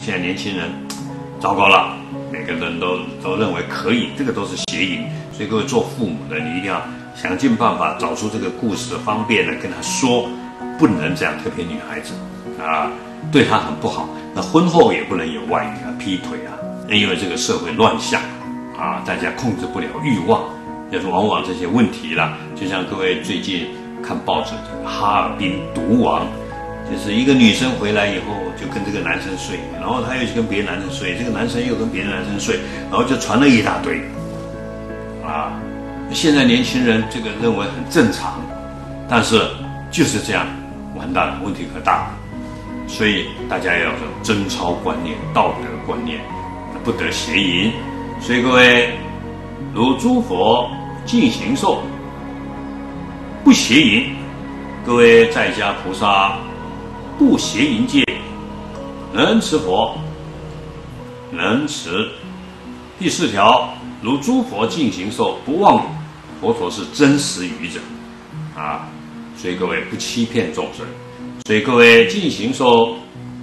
现在年轻人糟糕了，每个人都认为可以，这个都是邪淫。所以各位做父母的，你一定要想尽办法找出这个故事，方便的跟他说，不能这样，特别女孩子啊，对她很不好。那婚后也不能有外遇啊、劈腿啊，因为这个社会乱象啊，大家控制不了欲望，就是往往这些问题啦。就像各位最近看报纸，这个哈尔滨毒王。就是一个女生回来以后就跟这个男生睡，然后她又去跟别的男生睡，这个男生又跟别的男生睡，然后就传了一大堆，啊，现在年轻人这个认为很正常，但是就是这样，完蛋了，问题可大了。所以大家要有贞操观念、道德观念，不得邪淫。所以各位，如诸佛尽形寿，不邪淫。各位在家菩萨。不邪淫戒，能持佛，能持。第4条，如诸佛尽形寿，不妄语。佛陀是真实语者，啊，所以各位不欺骗众生。所以各位尽形寿，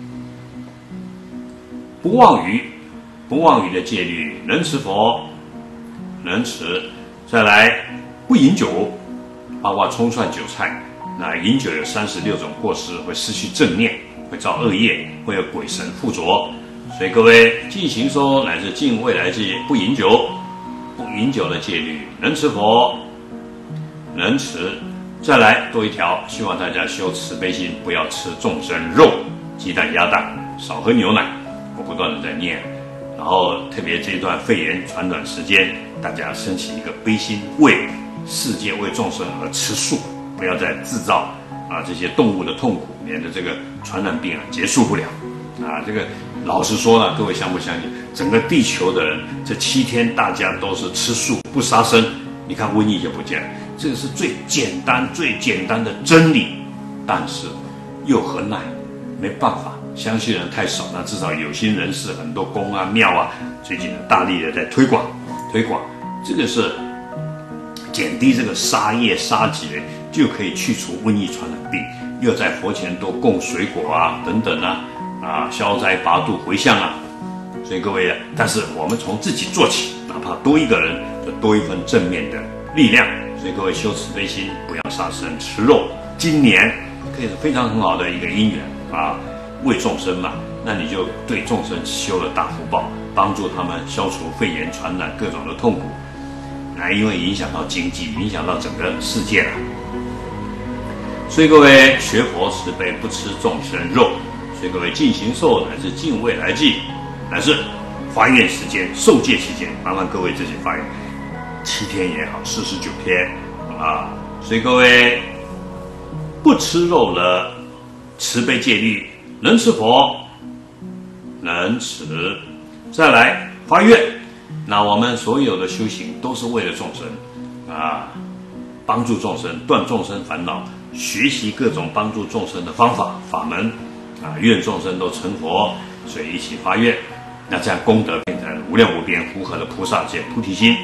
不妄语，不妄语的戒律，能持佛，能持。再来，不饮酒，包括葱蒜韭菜。那饮酒有36种过失，会失去正念，会造恶业，会有鬼神附着。所以各位尽形寿乃至尽未来际，不饮酒，不饮酒的戒律，能持佛，能持。再来多一条，希望大家修慈悲心，不要吃众生肉、鸡蛋、鸭蛋，少喝牛奶。我不断的在念，然后特别这一段肺炎传染时间，大家升起一个悲心，为世界、为众生而吃素。不要再制造这些动物的痛苦，免得这个传染病结束不了这个老实说了，各位相不相信？整个地球的人这7天大家都是吃素不杀生，你看瘟疫就不见了。这个是最简单的真理，但是又何奈？没办法，相信人太少，那至少有心人士很多宫啊庙啊，最近大力的在推广，这个是减低这个杀业杀劫。就可以去除瘟疫传染病，又在佛前多供水果啊等等消灾拔度回向所以各位但是我们从自己做起，哪怕多一个人，就多一份正面的力量。所以各位修慈悲心，不要杀生吃肉。今年可以是非常很好的一个因缘为众生嘛，那你就对众生修了大福报，帮助他们消除肺炎传染各种的痛苦。因为影响到经济，影响到整个世界了。所以各位学佛慈悲，不吃众生肉。所以各位尽形寿乃至尽未来际，乃至发愿时间、受戒期间，麻烦各位自己发愿，7天也好，49天所以各位不吃肉了，慈悲戒律，能持佛，能持。再来发愿。那我们所有的修行都是为了众生帮助众生，断众生烦恼，学习各种帮助众生的方法法门愿众生都成佛，所以一起发愿。那这样功德变成无量无边符合了菩萨界菩提心。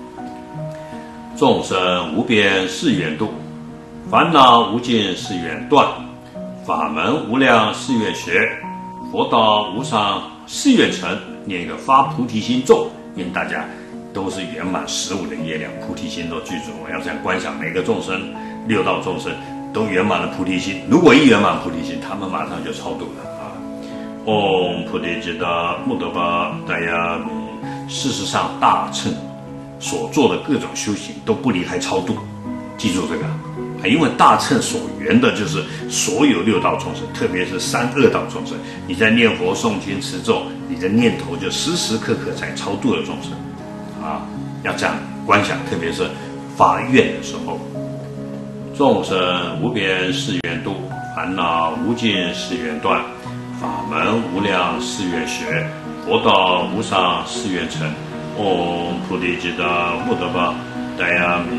众生无边誓愿度，烦恼无尽誓愿断，法门无量誓愿学，佛道无上誓愿成。念一个发菩提心咒，愿大家都是圆满15的业量，菩提心都具足。我要这样观想每个众生，6道众生都圆满了菩提心。如果一圆满菩提心，他们马上就超度了唵菩提吉达木德巴达雅米。事实上，大乘所做的各种修行都不离开超度，记住这个因为大乘所缘的就是所有6道众生，特别是3恶道众生。你在念佛诵经持咒，你的念头就时时刻刻在超度的众生要这样观想，特别是发愿的时候。众生无边誓愿度，烦恼无尽誓愿断，法门无量誓愿学，佛道无上誓愿成。唵菩提吉达木德巴达雅米。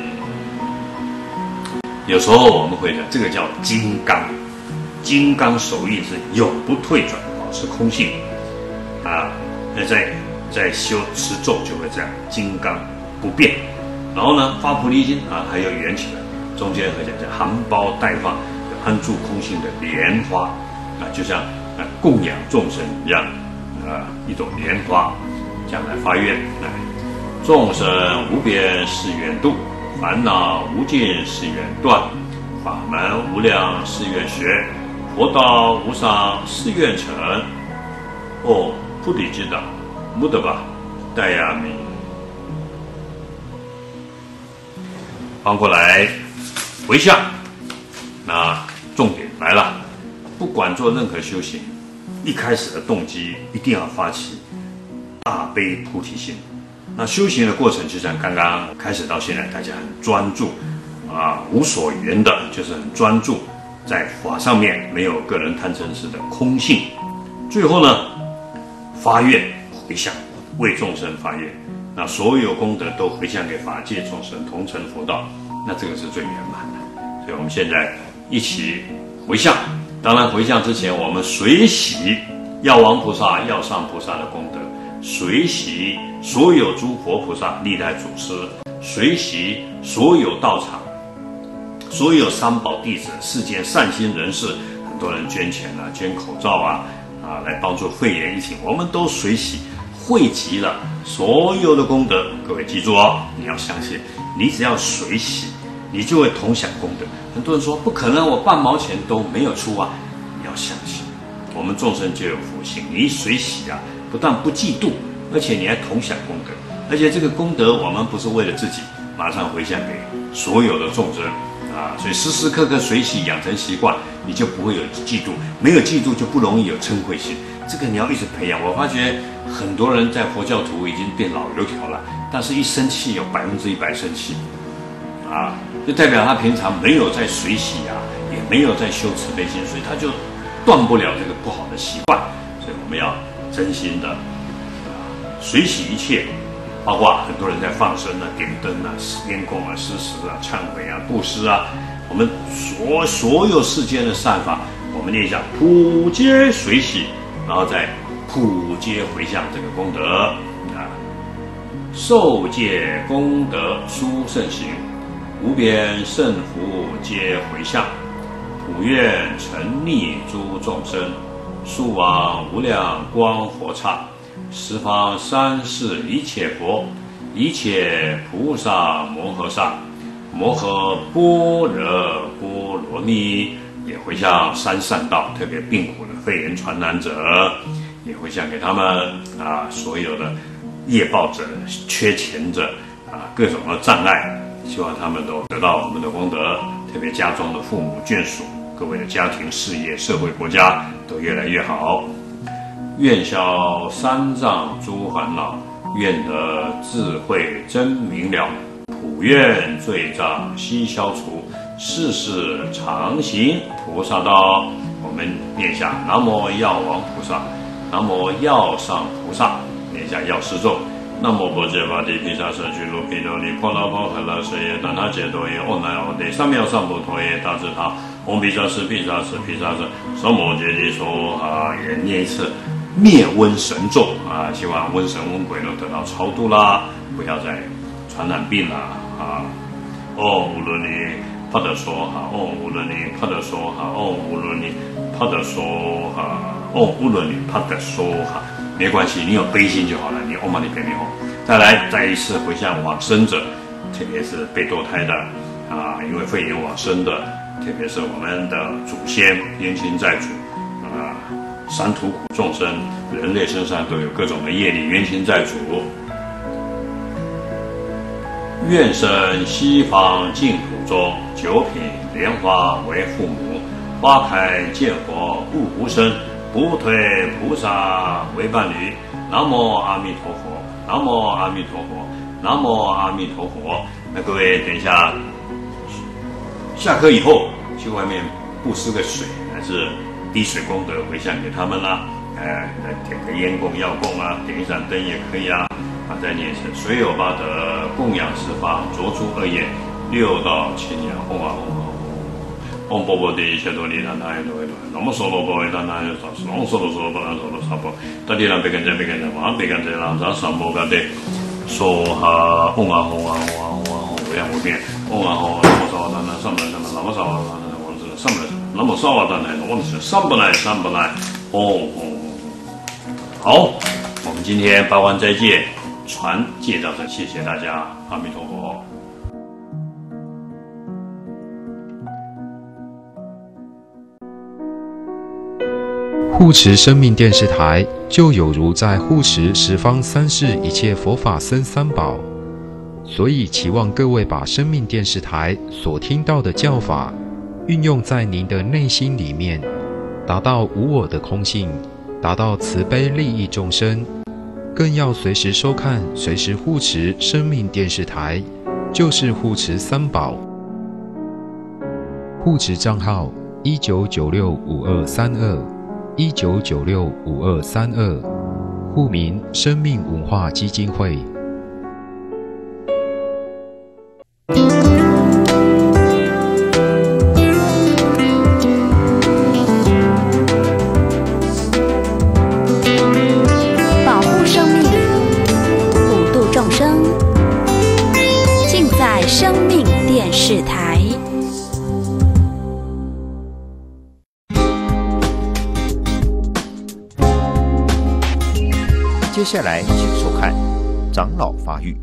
有时候我们会讲，这个叫金刚，金刚手印是永不退转，保持空性那在修持咒就会这样，金刚不变。然后呢，发菩提心还要圆起来，中间会讲叫含苞待放，安住空性的莲花就像供养众生一样，一朵莲花，这样来发愿。众生无边誓愿度，烦恼无尽誓愿断，法门无量誓愿学，佛道无上誓愿成。菩提之道，木德巴戴亚米。翻过来回向，那重点来了，不管做任何修行，一开始的动机一定要发起大悲菩提心。那修行的过程，就像刚刚开始到现在，大家很专注无所缘的，就是很专注在法上面，没有个人贪嗔痴的空性。最后呢，发愿回向，为众生发愿，那所有功德都回向给法界众生，同成佛道，那这个是最圆满的。所以我们现在一起回向。当然回向之前，我们随喜药王菩萨、药上菩萨的功德，随喜所有诸佛菩萨、历代祖师，随喜所有道场、所有三宝弟子、世间善心人士，很多人捐钱捐口罩来帮助肺炎疫情，我们都随喜汇集了所有的功德。各位记住你要相信，你只要随喜，你就会同享功德。很多人说不可能，我半毛钱都没有出你要相信，我们众生就有福性，你随喜不但不嫉妒，而且你还同享功德。而且这个功德我们不是为了自己，马上回向给所有的众生所以时时刻刻随喜，养成习惯，你就不会有嫉妒，没有嫉妒就不容易有嗔恚心。这个你要一直培养。我发觉很多人在佛教徒已经变老油条了，但是一生气有100%生气就代表他平常没有在随喜也没有在修慈悲心，所以他就断不了这个不好的习惯。所以我们要真心的随喜一切，包括很多人在放生点灯烟供施食忏悔布施我们所有世间的善法，我们念一下普皆随喜，然后再普皆回向这个功德受戒功德殊胜行，无边胜福皆回向，普愿沉溺诸众生，速往无量光佛刹，十方三世一切佛，一切菩萨摩诃萨，摩诃般若波罗蜜，也回向三善道，特别病苦的肺炎传染者，也回向给他们所有的业报者、缺钱者各种的障碍，希望他们都得到我们的功德。特别家中的父母眷属，各位的家庭、事业、社会、国家都越来越好。愿消三障诸烦恼，愿得智慧真明了，普愿罪障悉消除，世世常行菩萨道。我们念一下南无药王菩萨，南无药上菩萨，念一下药师咒。南无般揭跋提毗沙遮俱卢毗琉璃婆罗婆诃勒舍耶怛那揭多耶唵那唵得三藐三菩提耶大智他唵毗沙斯毗沙斯毗沙斯娑摩揭谛说也念一次灭瘟神咒希望瘟神瘟鬼都得到超度啦，不要再传染病啦唵乌伦尼帕德梭哈，唵乌伦尼帕德梭哈，唵乌伦尼帕德梭哈，唵乌伦尼帕德梭哈。没关系，你有悲心就好了，你唵嘛呢叭咪吽。再一次回向往生者，特别是被堕胎的因为肺炎往生的，特别是我们的祖先冤亲债主三途苦众生，人类身上都有各种的业力，冤亲债主。愿生西方净土中，九品莲花为父母，花开见佛悟无生，不退菩萨为伴侣。南无阿弥陀佛，南无阿弥陀佛，南无阿弥陀佛。那各位等一下下课以后去外面布施个水，还是滴水功德回向给他们啦。来点个烟供、药供点一盏灯也可以再念一次随有八德，供养十方，着诸恶业，六道清凉。唵唵波波地切多利南那耶多耶多，南无娑罗波耶达那耶萨斯，南无娑罗娑罗波罗娑罗萨婆，达地南贝根遮贝根遮王贝根遮南扎三摩嘎得，说哈唵唵唵无量无边，唵唵南无萨瓦达那萨摩萨那南无萨瓦达那王子萨摩南无萨瓦达那王子萨不来萨不来。 好，我们今天八关斋戒传戒到这，谢谢大家，阿弥陀佛。 护持生命电视台，就有如在护持十方三世一切佛法僧三宝，所以期望各位把生命电视台所听到的教法，运用在您的内心里面，达到无我的空性，达到慈悲利益众生，更要随时收看、随时护持生命电视台，就是护持三宝。护持账号19965232，19965232，户名生命文化基金会。 保护生命，普度众生，尽在生命电视台。 接下来，请收看《长老发育》。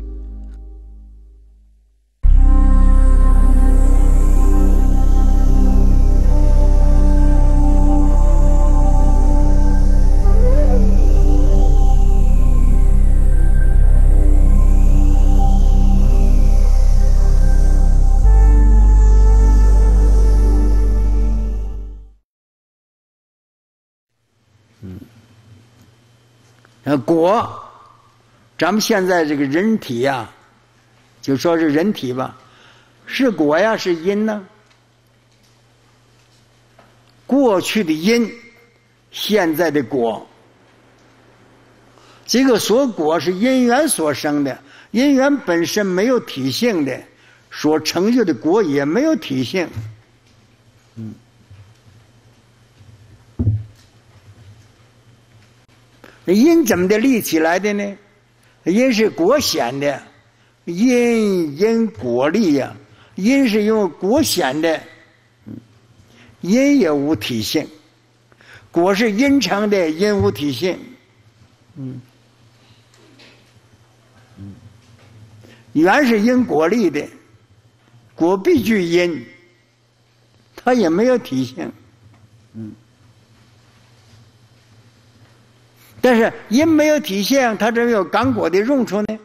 果，咱们现在这个人体呀，就说是人体吧，是果呀，是因呢？过去的因，现在的果。这个所果是因缘所生的，因缘本身没有体性的，所成就的果也没有体性。因怎么的立起来的呢？因是果显的，因果立呀。因是用果显的，因也无体性；果是因成的，因无体性。缘是因果立的，果必具因，它也没有体性。但是因没有体现，它怎么有感果的用处呢？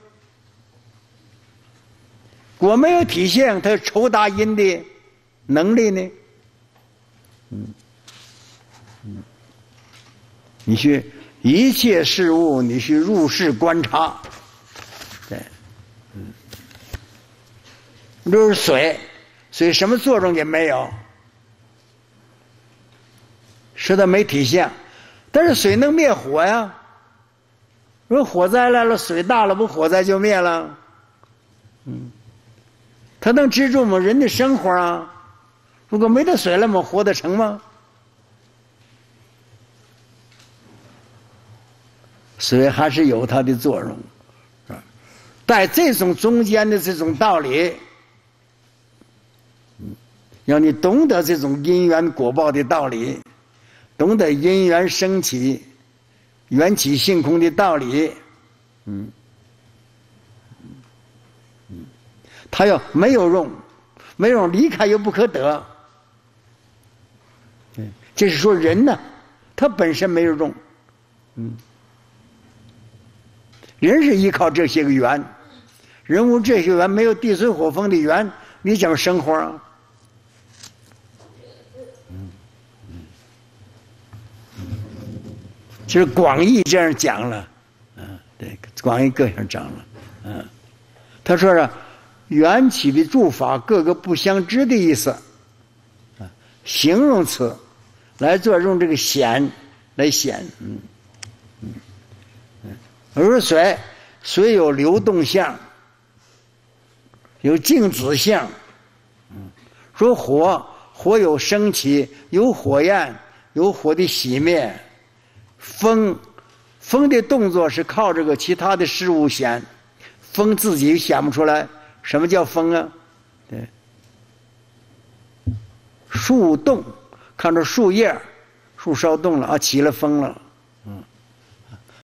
果没有体现，它酬答因的能力呢？你去一切事物，你去入世观察，对，就是水，水什么作用也没有，是它没体现。但是水能灭火呀，如果火灾来了，水大了，不火灾就灭了。它能支住我们人的生活啊。如果没得水了，我们活得成吗？水还是有它的作用，在这种中间的这种道理，让你懂得这种因缘果报的道理。懂得因缘生起、缘起性空的道理，他要没有用，没有离开又不可得。这是说人呢，他本身没有用，人是依靠这些个缘，人无这些缘，没有地水火风的缘，你怎么生活啊？就是广义这样讲了，对，广义各样讲了，他说是缘起的诸法各个不相知的意思，形容词来做用这个显来显，而水，水有流动相，有静止相，说火，火有升起，有火焰，有火的熄灭。风，风的动作是靠这个其他的事物显，风自己显不出来。什么叫风啊？对，树动，看着树叶树烧动了啊，起了风了，